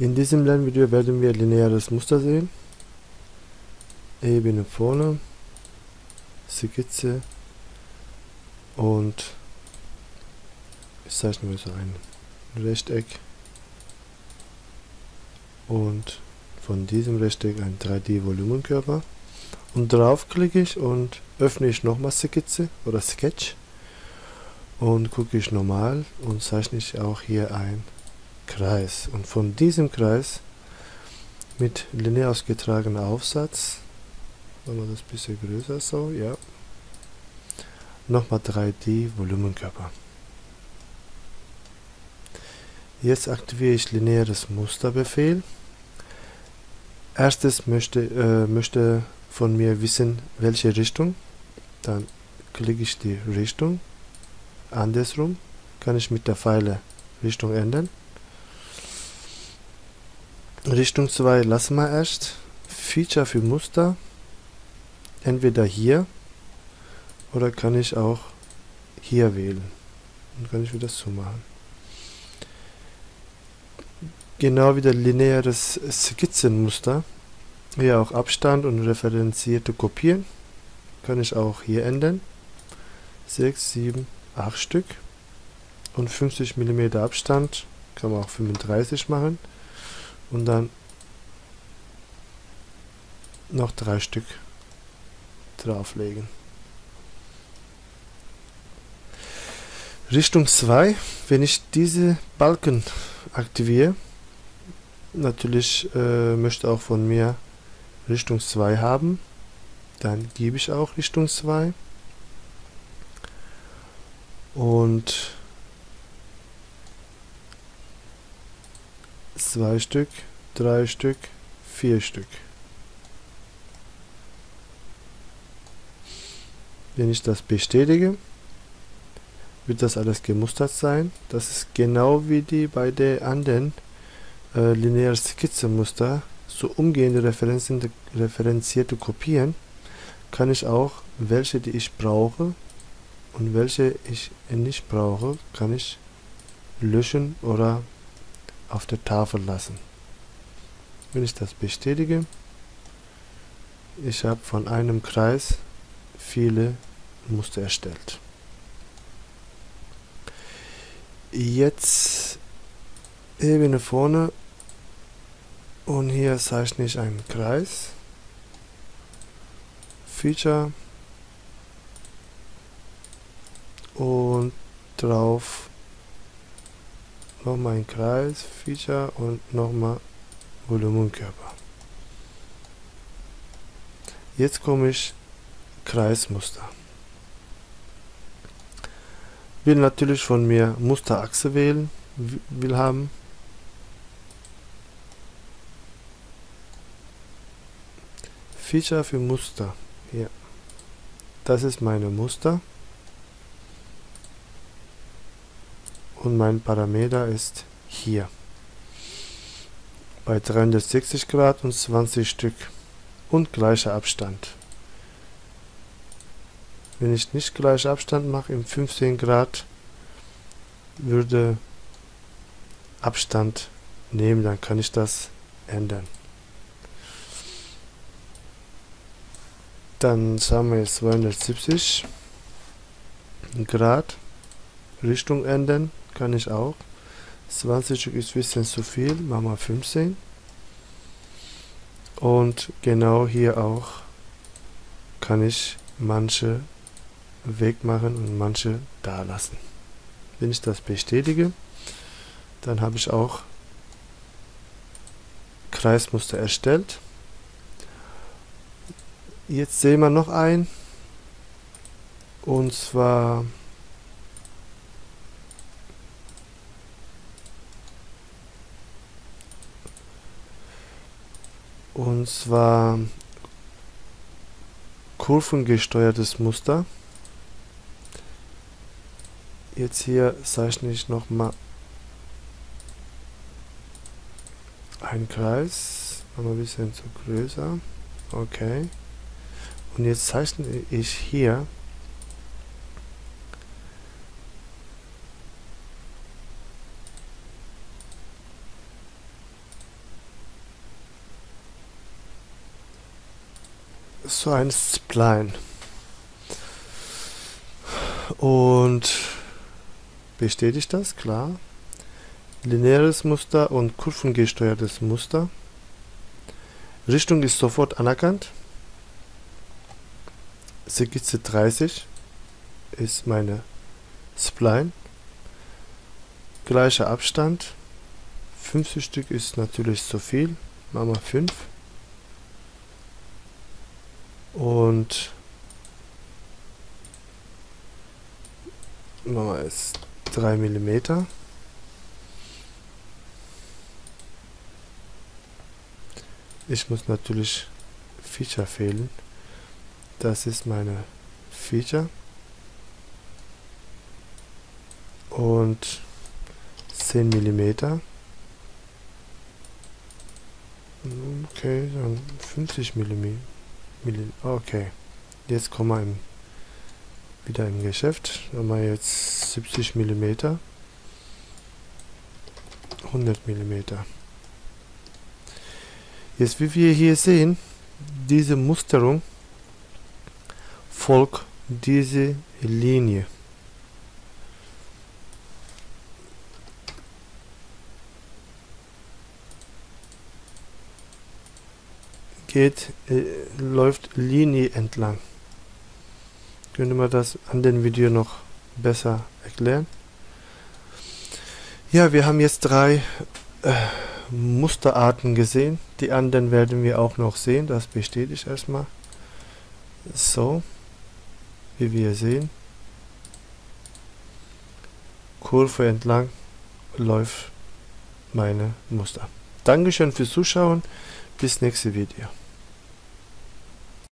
In diesem Lernvideo werden wir lineares Muster sehen. Ebene vorne, Skizze und ich zeichne mal so ein Rechteck und von diesem Rechteck ein 3D-Volumenkörper. Und drauf klicke ich und öffne ich nochmal Skizze oder Sketch und gucke ich normal und zeichne ich auch hier ein Kreis. Und von diesem Kreis mit linear ausgetragener Aufsatz, machen wir das ein bisschen größer so, ja, nochmal 3D Volumenkörper. Jetzt aktiviere ich lineares Musterbefehl. Erstes möchte von mir wissen, welche Richtung. Dann klicke ich die Richtung. Andersrum kann ich mit der Pfeile Richtung ändern. Richtung 2 lassen wir erst. Feature für Muster. Entweder hier oder kann ich auch hier wählen. Dann kann ich wieder zumachen. Genau wie der lineares Skizzenmuster. Hier auch Abstand und referenzierte kopieren. Kann ich auch hier ändern. 6, 7, 8 Stück. Und 50 mm Abstand. Kann man auch 35 machen. Und dann noch 3 Stück drauflegen. Richtung 2, wenn ich diese Balken aktiviere, natürlich möchte auch von mir Richtung 2 haben, dann gebe ich auch Richtung 2 und 2 Stück, 3 Stück, 4 Stück. Wenn ich das bestätige, wird das alles gemustert sein. Das ist genau wie die bei der anderen linearen Skizzenmuster. So umgehende referenzierte Kopieren kann ich auch welche, die ich brauche und welche ich nicht brauche, kann ich löschen oder auf der Tafel lassen. Wenn ich das bestätige, ich habe von einem Kreis viele Muster erstellt. Jetzt Ebene vorne und hier zeichne ich einen Kreis. Feature und drauf nochmal ein Kreis, Feature und nochmal Volumenkörper. Jetzt komme ich Kreismuster. Will natürlich von mir Musterachse wählen, will haben. Feature für Muster. Hier. Das ist meine Muster. Und mein Parameter ist hier. Bei 360 Grad und 20 Stück. Und gleicher Abstand. Wenn ich nicht gleichen Abstand mache, im 15 Grad, würde Abstand nehmen, dann kann ich das ändern. Dann sagen wir jetzt 270 Grad, Richtung ändern, kann ich auch. 20 Stück ist ein bisschen zu viel, machen wir 15. Und genau hier auch kann ich manche wegmachen und manche da lassen. Wenn ich das bestätige, dann habe ich auch Kreismuster erstellt. Jetzt sehen wir noch ein, und zwar kurvengesteuertes Muster. Jetzt hier zeichne ich nochmal einen Kreis, noch ein bisschen zu größer. Okay. Und jetzt zeichne ich hier so ein Spline. Und bestätigt das, klar. Lineares Muster und kurvengesteuertes Muster. Richtung ist sofort anerkannt. Skizze 30 ist meine Spline. Gleicher Abstand. 50 Stück ist natürlich zu viel. Machen wir 5. Und machen wir jetzt 3 mm. Ich muss natürlich Feature fehlen. Das ist meine Feature. Und 10 mm. Okay, dann 50 mm. Okay. Jetzt kommen wir wieder im Geschäft. Haben wir jetzt 70 mm. 100 mm. Jetzt, wie wir hier sehen, diese Musterung folgt diese Linie. Läuft Linie entlang. Könnte man das an dem Video noch besser erklären? Ja, wir haben jetzt 3 Musterarten gesehen. Die anderen werden wir auch noch sehen. Das bestätigt erstmal. So, wie wir sehen. Kurve entlang läuft meine Muster. Dankeschön fürs Zuschauen. Bis nächste Video.